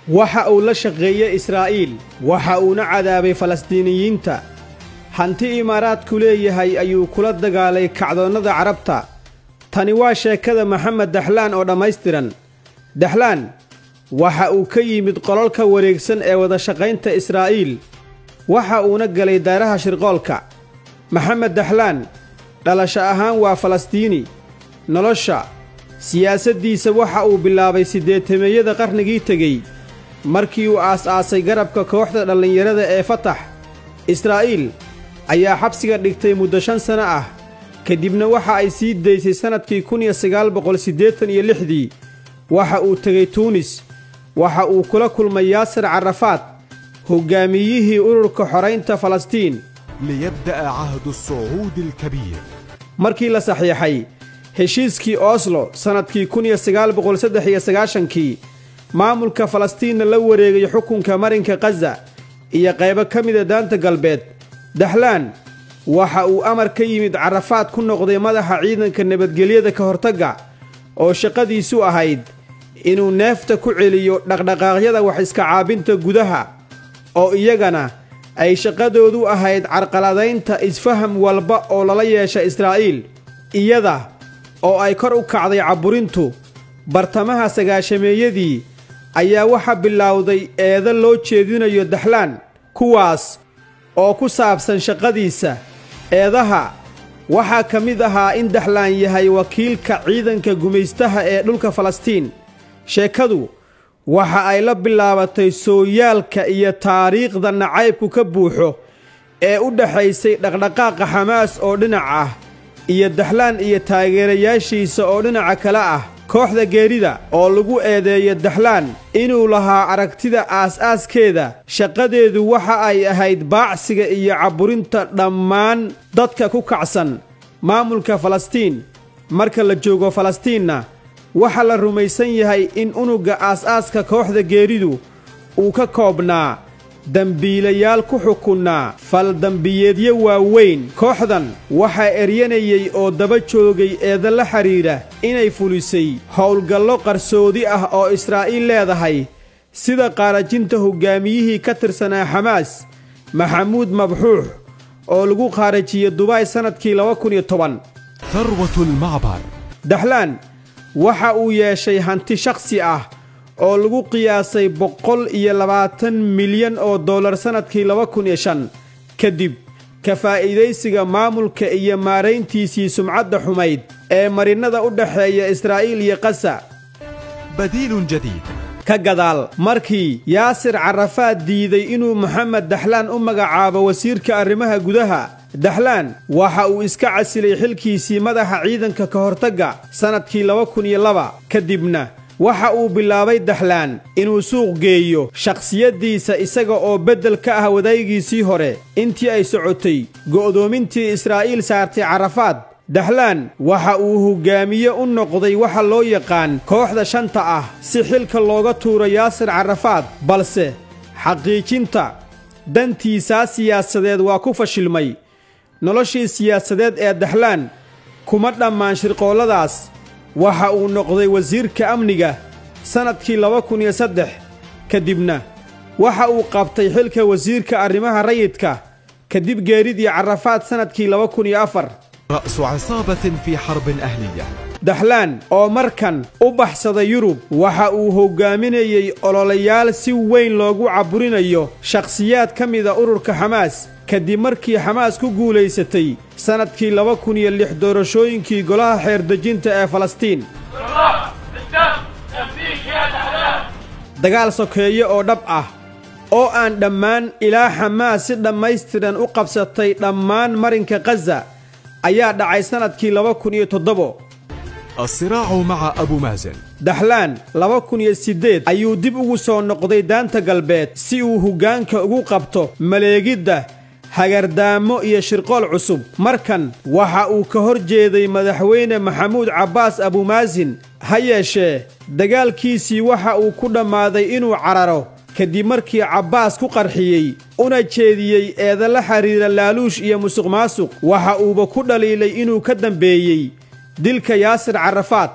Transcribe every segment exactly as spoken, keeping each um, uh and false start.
waxa uu la shaqeeyay Israa'iil waxa uu na cadaabay Falastiiniyiinta hanti imaaraadku leeyahay ayuu kula dagaalay kacdoonnada Carabta tani waa sheekada Maxamed Daxlaan oo dhammaystiran Daxlaan waxa uu ka yimid qolalka wareegsan ee wada shaqaynta Israa'iil waxa uu na galay daaraha shirqoolka Maxamed Daxlaan dhalasho ahaan waa Falastiini nolosha siyaasaddiisa waxa uu bilaabay siddeetameeyada qarnigii tegey markii uu aas-aasay garabka kooxda dhallinyarada ee Fatax Israa'iil ayaa xabsiga dhigtay muddo shan sano ah kadibna waxa ay sii daysay sanadkii kun iyo sagaal boqol siddeetan iyo lixdii waxa uu tegey Tuunis waxa uu kula kulmay Yaasir Carafaat hoggaamiyihii ururka xoreynta Falastiin ليبدأ عهد الصعود الكبير markii la saxiixay heshiiskii Oslo sanadkii kun iyo sagaal boqol saddex iyo sagaashan-kii maamulka Falastiin la wareegay xukunka marinka Gaza iyo qaybo ka mid ah daanta galbeed Daxlaan waxa uu amar ka yimid Carafaat ku noqday madaxa ciidanka nabadgelyada ka hortagga oo shaqadiisu ahayd inuu neefta ku celiyo dhaqdhaqaaqyada wax iska caabinta gudaha oo iyagana ay shaqadoodu ahayd carqaladaynta isfaham walba oo lala yeesha Israa'iil iyada oo ay kor u kacday caburintu bartamaha sagaashameeyadii ayaa waxa bilowday eedo loo jeedinayo Daxlaan kuwaas oo ku saabsan shaqadiisa eedaha waxa ka mid ahaa in Daxlaan yahay wakiilka ciidanka gumaystaha ee dhulka Falastiin sheekadu waxa ay la bilaabatay sooyaalka iyo taariikhda nacaybku ka buuxo ee u dhaxaysay dhaqdhaqaaqa Xamaas oo dhinac ah iyo Daxlaan iyo taageerayaashiisa oo dhinaca kale ah kooxda geerida oo lagu eedeeyo Daxlaan inuu lahaa aragtida aas-aaskeeda shaqadeedu waxa ay ahayd baacsiga iyo caburinta dhammaan dadka ku kacsan maamulka Falastiin marka la joogo Falastiinna waxa la rumaysan yahay in unuga aas-aaska kooxda geeridu uu ka koobnaa dambiilayaal ku xukunnaa fal dambiyeedyo waaweyn kooxdan waxaa eryanayay oo daba joogay eeda la xidhiidha inay fulisay howlgallo qarsoodi ah oo Israa'iil leedahay sida qaarajinta hoggaamiyihii ka tirsanaa Xamaas Maxamuud Mabxuux oo lagu qaarajiyay Dubai sanadkii laba kun iyo toban ثروة المعبر Daxlaan waxa uu yeeshay hanti shakhsi ah oo lagu qiyaasay boqol iyo labaatan milyan oo dollar sanadkii laba kun iyo shan kadib ka faa'iidaysiga maamulka iyo maarayntiisii sumcadda xumayd ee marinada u dhaxeeya Israa'iil iyo Gaza بديل جديد ka gadaal markii Yaasir Carafaat diiday inuu Maxamed Daxlaan u magacaabo wasiirka arrimaha gudaha Daxlaan waxa uu iska casilay xilkiisii madaxa ciidanka ka hortagga sanadkii laba kun iyo laba kadibna waxa uu bilaabay Daxlaan inuu suuq geeyo shakhsiyadiisa isaga oo bedel ka ah wadaygiisii hore intii ay socotay go'doomintii Israa'iil saartay Carafaat Daxlaan waxa uu hoggaamiye u noqday waxa loo yaqaan kooxda shanta ah si xilka looga tuuro Yaasir Carafaat balse xaqiijinta dantiisa siyaasadeed waa ku fashilmay noloshii siyaasadeed ee Daxlaan kuma dhammaan shirqooladaas waxa uu noqday wasiirka amniga sanadkii laba kun iyo saddex kadibna waxa uu qabtay xilka wasiirka arrimaha rayidka kadib geeridii Carafaat sanadkii laba kun iyo afar رأس عصابة في حرب أهلية Daxlaan oo markan u baxsaday Yurub waxa uu hoggaaminayay ololayaal si weyn loogu caburinayo shakhsiyaad ka mid ah ururka Xamaas kadib markii Xamaas ku guulaysatay sanadkii laba kun iyo lix doorashooyinkii golaha xeer dejinta ee Falastiin dagaal sokeeye oo dhab ah oo aan dhammaan ilaa Xamaas si dhammaystiran u qabsatay dhammaan marinka Gaza ayaa dhacay sanadkii laba kun iyo toddoba الصراع مع أبو مازن Daxlaan laba kun iyo siddeed ayuu dib ugu soo noqday daanta galbeed si uu hoggaanka ugu qabto maleegidda hagardaamo iyo shirqool cusub markan waxa uu ka hor jeeday madaxweyne Maxamuud Cabbaas Abu Maazin ha yeeshee dagaalkiisii waxa uu ku dhammaaday inuu cararo kadib markii Cabbaas ku qarxiyey una jeediyey eeda la xiriira laaluush iyo musuqmaasuq waxa uuba ku dhaliilay inuu ka dambeeyey dilka Yaasir Carafaat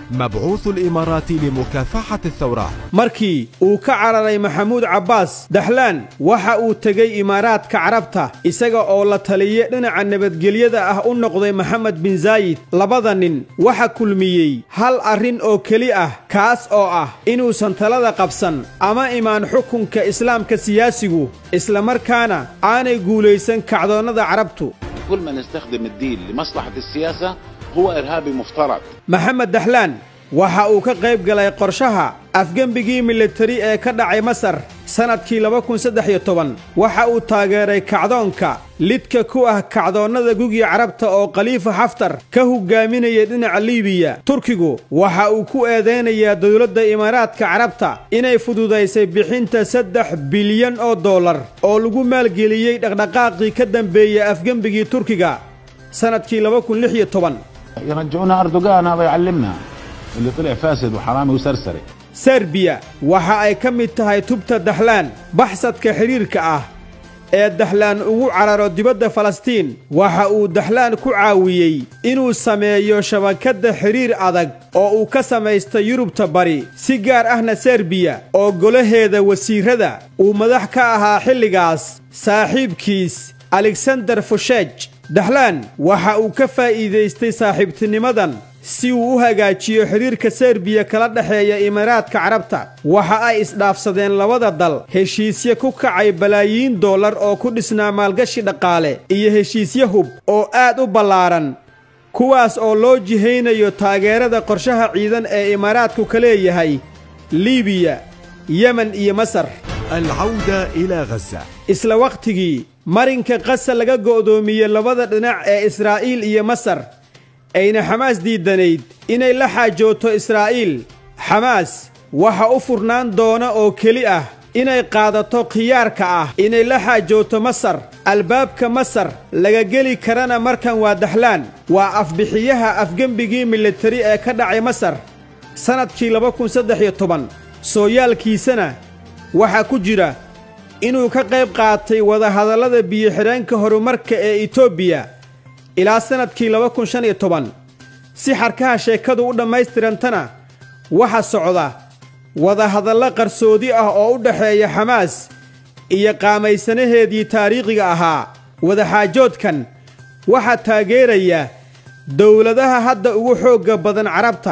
مبعوث الإمارات لمكافحة الثورات. markii uu ka cararay maxamuud cabbaas daxlaan waxa uu tegay imaaraadka carabta isaga oo la taliyay dhinaca nabadgelyada ah u noqday maxamed bin zaayid labada nin waxa kulmiyey hal arrin oo keli ah kaas oo ah inuusan talada qabsan ama imaan xukunka islaamka siyaasigu isla markaana aanay guulaysan kacdoonnada carabtu. كل من يستخدم الدين لمصلحة السياسة هو إرهابي مفترض. محمد دحلان waxa uu ka qayb galay qorshaha afgambigii militari ee ka dhacay Masar sanadkii laba kun saddex iyo toban waxa uu taageeray kacdoonka lidka ku ah kacdoonnada gugi carabta oo Khalifa Haftar ka hogaaminayay dhinaca Liibiya. Turkigu waxa uu ku eedeynaya dawladda Imaaraadka Carabta inay fududeysay bixinta saddex bilyan oo dollar oo lagu maalgeliyay dhaqdhaqaaqii ka dambeeyay afgambigii Turkiga sanadkii laba kun lix iyo toban. يرجعونا أردوغان هذا يعلمنا اللي طلع فاسد وحرامي وسرسري. سربيا waxa ay ka mid tahay tubta daxlaan baxsadka xiriirka ah ee daxlaan ugu cararo dibadda Falastiin waxa uu daxlaan ku caawiyay inuu sameeyo shabakada xiriir adag oo uu ka sameystay Yurubta bari si gaar ahna Serbiya oo golaheeda wasiirada uu madax ka ahaa xilligaas saaxiibkiis Alexander Vučić. daxlaan waxa uu ka faa'iideystay saaxiibtinimadan si uu u hagaajiyo xiriirka Serbiya kala dhaxeeya Imaaraadka Carabta waxa ay isdhaafsadeen labada dal heshiisyo ku kacay balaayiin dollar oo ku dhisnaa maalgashi dhaqaale iyo heshiisyo hub oo aad u ballaaran kuwaas oo loo jiheynayo taageerada qorshaha ciidan ee Imaaraadku ka leeyahay Liibiya, Yemen iyo Masar. العودة إلى غزة. isla waqtigii marinka Gaza laga go'doomiyay labada dhinac ee Israa'iil iyo Masar ayna Xamaas diidanayd inay la xaajooto Israa'iil. Xamaas waxa u furnaan doona oo keli ah inay qaadato khiyaarka ah inay la xaajooto Masar. albaabka Masar laga geli karana markan waa daxlaan waa afbixiyaha afgambigii militari ee ka dhacay Masar sanadkii laba kun saddex iyo toban. sooyaalkiisana waxa ku jira inuu ka qayb qaatay wada hadallada biyo xireenka horumarka ee Itoobiya ilaa sanadkii laba kun shan iyo toban. si xarkaha sheekadu u dhamaystirantana waxa socda wada hadallo qarsoodi ah oo u dhaxeeya Xamaas iyo qaamaysanaheedii taariikhiga ahaa. wada xaajoodkan waxa taageeraya dawladaha hadda ugu xoogga badan Carabta.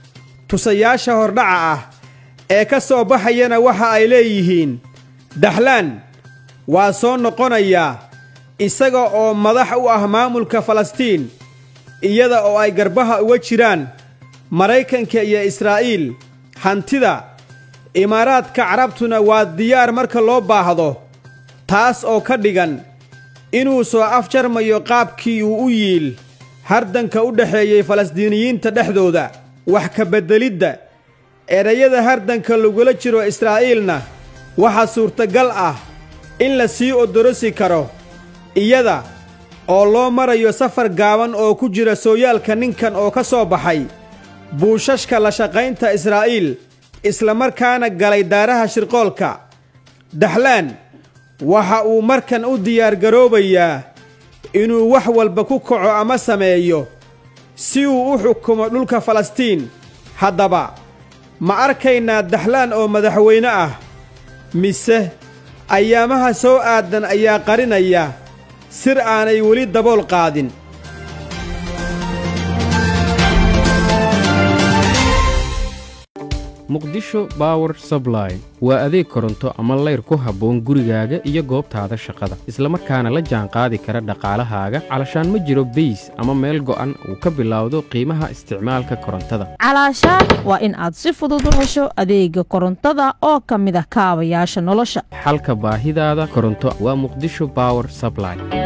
tusayaasha hordhaca ah ee ka soo baxayana waxa ay leeyihiin daxlaan waa soo noqonaya isaga oo madax u ah maamulka Falastiin iyada oo ay garbaha uga jiraan Mareykanka iyo Israa'iil. hantida Imaaraadka Carabtuna waa diyaar marka loo baahdo taas oo ka dhigan inuu soo afjarmayo qaabkii uu u yiil hardanka u dhaxeeyay Falastiiniyiinta dhexdooda. wax ka bedelidda erayada hardanka lagula jiro Israa'iilna waxa suurtagal ah in la sii odorosi karo iyada oo loo marayo safar gaaban oo ku jira sooyaalka ninkan oo ka soo baxay buushashka la shaqaynta Israa'iil isla markaana galay daaraha shirqoolka. daxlaan waxa uu markan u diyaar garoobayaa inuu wax walba ku kaco ama sameeyo si uu u xukumo dhulka Falastiin. haddaba ma arkaynaa daxlaan oo madaxweyne ah mise ayaamaha soo aadan ayaa qarinaya sir aanay weli dabool qaadin. muqdisho power supply waa adeeg koronto ama layr ku habboon gurigaaga iyo goobtaada shaqada isla markaana la jaan qaadi kara dhaqaalahaaga calashaan ma jiro beys ama meel go'an uu ka bilowdo qiimaha isticmaalka korontada. calashaan waa in aad si fudud u hesho adeega korontada oo ka mid ah kaabayaasha nolosha. xalka baahidaada koronto waa muqdisho power supply.